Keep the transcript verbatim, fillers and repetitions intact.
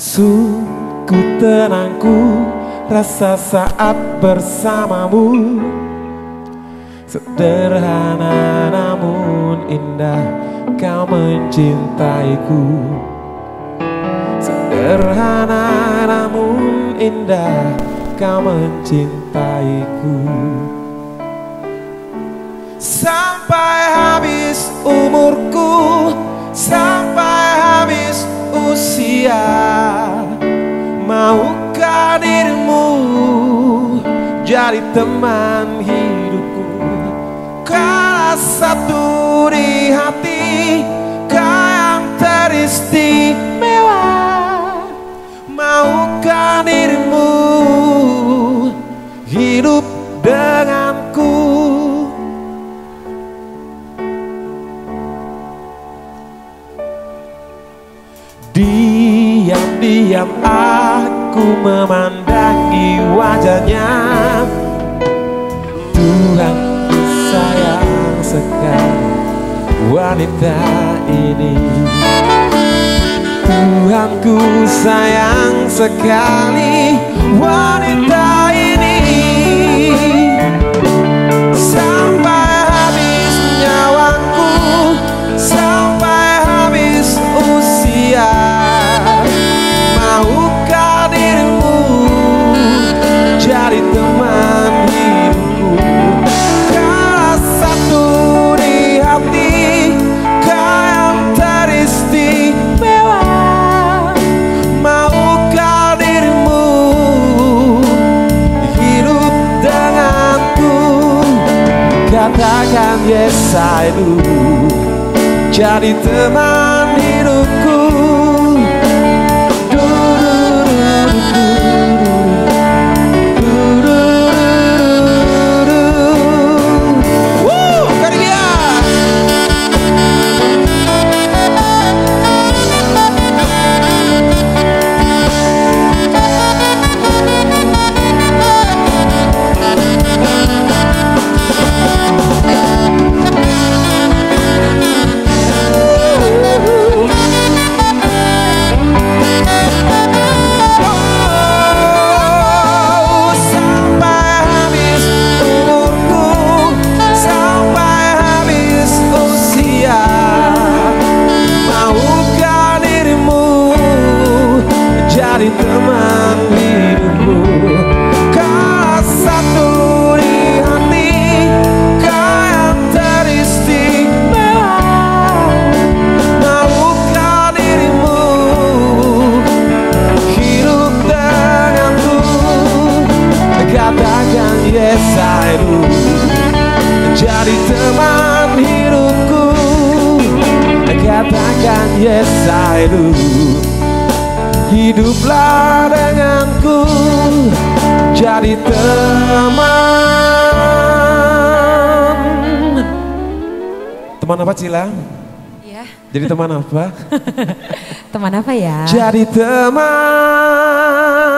Suku tenangku, rasa saat bersamamu. Sederhana namun indah, kau mencintaiku. Sederhana namun indah, kau mencintaiku. Sampai habis umurku, sampai habis usia, maukah dirimu jadi teman hidupku? Kau satu di hati, kau yang teristimewa. Maukah dirimu hidup denganku? Diam-diam aku memandangi wajahnya. Tuhan, sayang sekali wanita ini. Tuhanku, sayang sekali wanita ini. Sampai habis nyawaku, sampai habis usia, maukah dirimu jadi teman hidupku? Kau satu di hati, kau yang teristimewa. Maukah dirimu hidup denganku? Katakan yes I do, jadi teman hidupku. Teman hidupku, kau satu di hati, kau yang teristimewa. Maukah dirimu hidup denganku? Katakan yes I do, jadi teman hidupku. Katakan yes I do, hiduplah denganku, jadi teman. Teman apa Cila? Iya. Jadi teman apa? Teman apa ya? Jadi teman.